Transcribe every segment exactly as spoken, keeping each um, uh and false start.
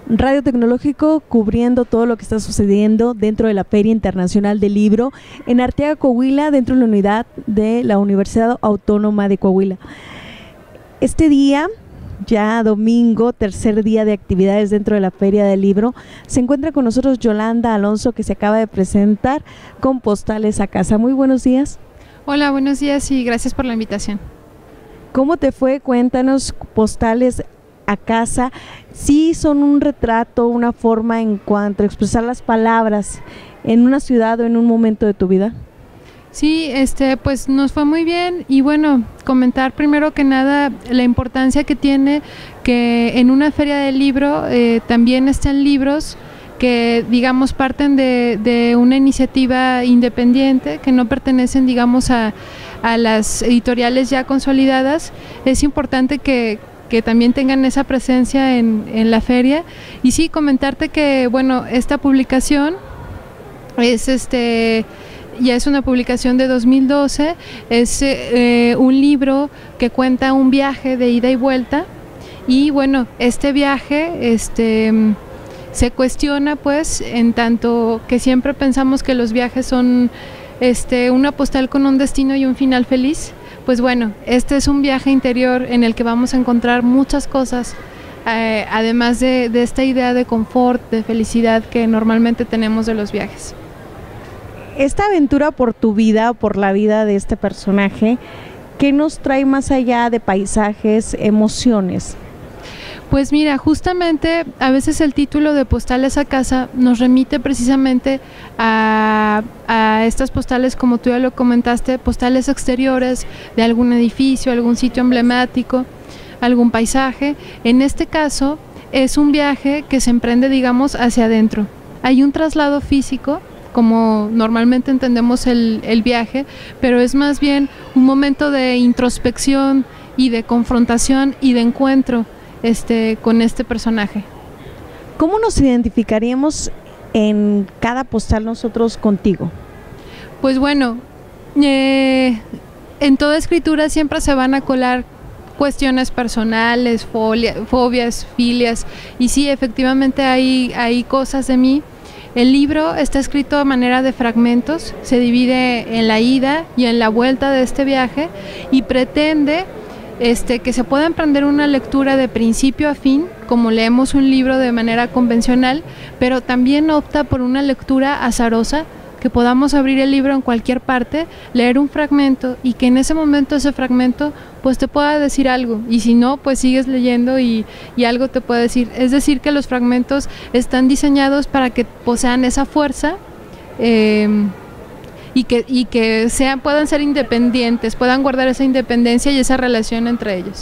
Radio Tecnológico, cubriendo todo lo que está sucediendo dentro de la Feria Internacional del Libro en Arteaga, Coahuila, dentro de la unidad de la Universidad Autónoma de Coahuila. Este día, ya domingo, tercer día de actividades dentro de la Feria del Libro, se encuentra con nosotros Yolanda Alonso, que se acaba de presentar con Postales a Casa. Muy buenos días. Hola, buenos días y gracias por la invitación. ¿Cómo te fue? Cuéntanos. Postales a Casa, sí son un retrato, una forma en cuanto a expresar las palabras en una ciudad o en un momento de tu vida. Sí, este, pues nos fue muy bien y bueno, comentar primero que nada la importancia que tiene que en una feria del libro eh, también estén libros que digamos parten de, de una iniciativa independiente, que no pertenecen digamos a, a las editoriales ya consolidadas. Es importante que que también tengan esa presencia en, en la feria. Y sí, comentarte que, bueno, esta publicación es este ya es una publicación de dos mil doce, es eh, un libro que cuenta un viaje de ida y vuelta, y bueno, este viaje este se cuestiona pues en tanto que siempre pensamos que los viajes son este una postal con un destino y un final feliz. Pues bueno, este es un viaje interior en el que vamos a encontrar muchas cosas, eh, además de, de esta idea de confort, de felicidad que normalmente tenemos de los viajes. Esta aventura por tu vida, por la vida de este personaje, ¿qué nos trae más allá de paisajes, emociones? Pues mira, justamente a veces el título de Postales a Casa nos remite precisamente a, a estas postales, como tú ya lo comentaste, postales exteriores de algún edificio, algún sitio emblemático, algún paisaje. En este caso es un viaje que se emprende, digamos, hacia adentro. Hay un traslado físico, como normalmente entendemos el, el viaje, pero es más bien un momento de introspección y de confrontación y de encuentro Este, con este personaje. ¿Cómo nos identificaríamos en cada postal nosotros contigo? Pues bueno, eh, en toda escritura siempre se van a colar cuestiones personales, folia, fobias, filias, y sí, efectivamente hay, hay cosas de mí. El libro está escrito a manera de fragmentos, se divide en la ida y en la vuelta de este viaje y pretende Este, que se pueda emprender una lectura de principio a fin, como leemos un libro de manera convencional, pero también opta por una lectura azarosa, que podamos abrir el libro en cualquier parte, leer un fragmento y que en ese momento ese fragmento pues te pueda decir algo, y si no, pues sigues leyendo y, y algo te puede decir. Es decir, que los fragmentos están diseñados para que posean esa fuerza, eh, y que, y que sean, puedan ser independientes, puedan guardar esa independencia y esa relación entre ellos.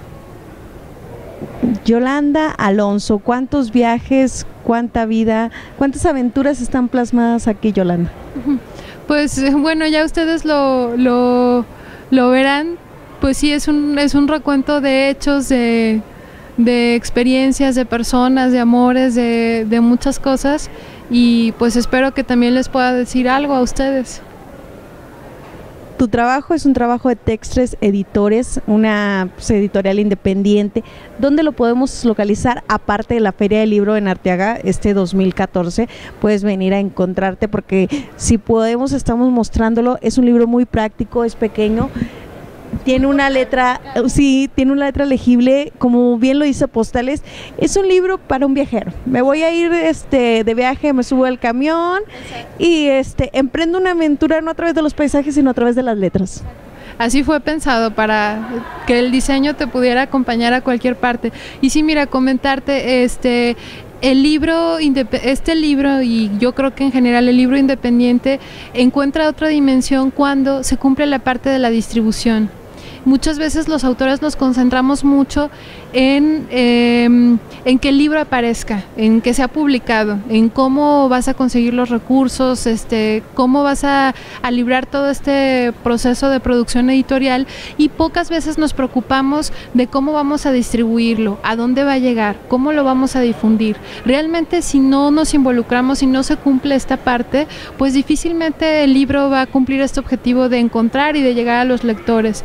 Yolanda Alonso, ¿cuántos viajes, cuánta vida, cuántas aventuras están plasmadas aquí, Yolanda? Pues bueno, ya ustedes lo, lo, lo verán. Pues sí, es un, es un recuento de hechos, de, de experiencias, de personas, de amores, de, de muchas cosas, y pues espero que también les pueda decir algo a ustedes. Tu trabajo es un trabajo de Textres Editores, una pues, editorial independiente. ¿Dónde lo podemos localizar? Aparte de la Feria del Libro en Arteaga este dos mil catorce, puedes venir a encontrarte, porque si podemos estamos mostrándolo. Es un libro muy práctico, es pequeño, tiene una letra, sí, tiene una letra legible, como bien lo dice Postales. Es un libro para un viajero. Me voy a ir este de viaje, me subo al camión. Exacto. Y este emprendo una aventura no a través de los paisajes, sino a través de las letras. Así fue pensado, para que el diseño te pudiera acompañar a cualquier parte. Y sí, mira, comentarte, este el libro, este libro, y yo creo que en general el libro independiente encuentra otra dimensión cuando se cumple la parte de la distribución. Muchas veces los autores nos concentramos mucho en, eh, en que el libro aparezca, en que sea publicado, en cómo vas a conseguir los recursos, este, cómo vas a, a librar todo este proceso de producción editorial, y pocas veces nos preocupamos de cómo vamos a distribuirlo, a dónde va a llegar, cómo lo vamos a difundir. Realmente, si no nos involucramos, si no se cumple esta parte, pues difícilmente el libro va a cumplir este objetivo de encontrar y de llegar a los lectores.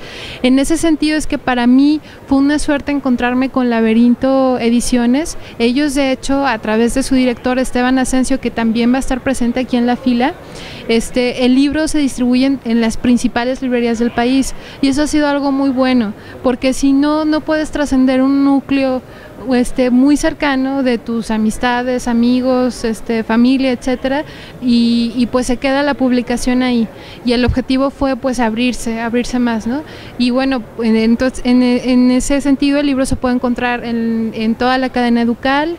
En ese sentido es que para mí fue una suerte encontrarme con Laberinto Ediciones. Ellos, de hecho, a través de su director Esteban Asensio, que también va a estar presente aquí en la fila, este, el libro se distribuye en, en las principales librerías del país, y eso ha sido algo muy bueno, porque si no, no puedes trascender un núcleo este, muy cercano de tus amistades, amigos, este, familia, etcétera, y, y pues se queda la publicación ahí, y el objetivo fue pues abrirse, abrirse más, ¿no? Y bueno, entonces en, en ese sentido el libro se puede encontrar en, en toda la cadena Educal,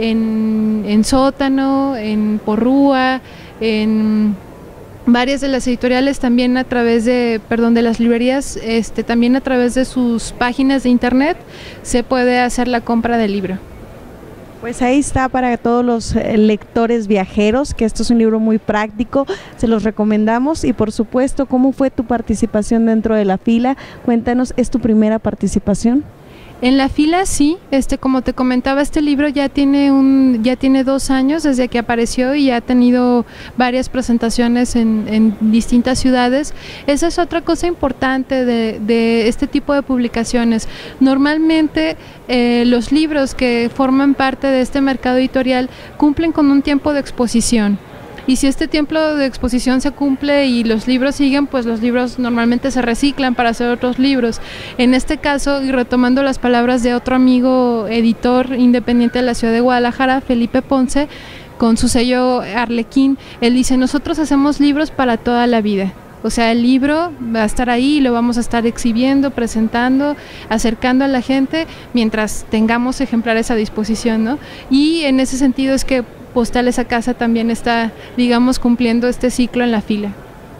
en, en Sótano, en Porrúa, en varias de las editoriales, también a través de, perdón, de las librerías, este, también a través de sus páginas de internet se puede hacer la compra del libro. Pues ahí está para todos los lectores viajeros, que esto es un libro muy práctico, se los recomendamos. Y por supuesto, ¿cómo fue tu participación dentro de la fila? Cuéntanos, ¿es tu primera participación? En la fila sí, este, como te comentaba, este libro ya tiene un, ya tiene dos años desde que apareció y ha tenido varias presentaciones en, en distintas ciudades. Esa es otra cosa importante de, de este tipo de publicaciones. Normalmente eh, los libros que forman parte de este mercado editorial cumplen con un tiempo de exposición. Y si este tiempo de exposición se cumple y los libros siguen, pues los libros normalmente se reciclan para hacer otros libros. En este caso, y retomando las palabras de otro amigo editor independiente de la ciudad de Guadalajara, Felipe Ponce, con su sello Arlequín, él dice: nosotros hacemos libros para toda la vida. O sea, el libro va a estar ahí y lo vamos a estar exhibiendo, presentando, acercando a la gente mientras tengamos ejemplares a disposición, ¿no? Y en ese sentido es que Postales a Casa también está, digamos, cumpliendo este ciclo en la fila.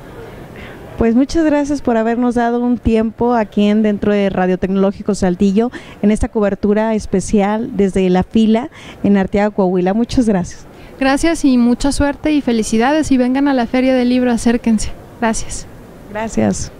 Pues muchas gracias por habernos dado un tiempo aquí en dentro de Radio Tecnológico Saltillo, en esta cobertura especial desde la fila en Arteaga, Coahuila. Muchas gracias. Gracias y mucha suerte y felicidades, y vengan a la Feria del Libro, acérquense. Gracias. Gracias.